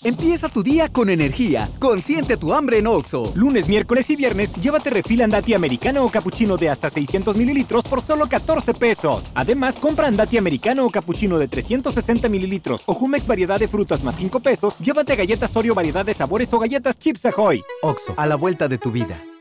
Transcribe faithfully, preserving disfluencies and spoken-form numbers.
Empieza tu día con energía. Consiente tu hambre en Oxxo. Lunes, miércoles y viernes, llévate refil Andati americano o capuchino de hasta seiscientos mililitros por solo catorce pesos. Además, compra Andati americano o capuchino de trescientos sesenta mililitros o Jumex variedad de frutas más cinco pesos. Llévate galletas Oreo variedad de sabores o galletas Chips Ahoy. Oxxo, a la vuelta de tu vida.